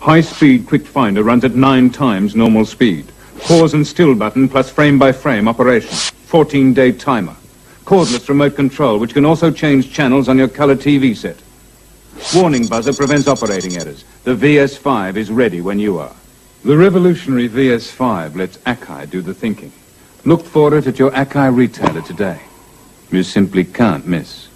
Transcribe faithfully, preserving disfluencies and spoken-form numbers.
High-speed quick finder runs at nine times normal speed. Pause and still button plus frame-by-frame operation. fourteen-day timer. Cordless remote control, which can also change channels on your color T V set. Warning buzzer prevents operating errors. The V S five is ready when you are. The revolutionary V S five lets Akai do the thinking. Look for it at your Akai retailer today. You simply can't miss.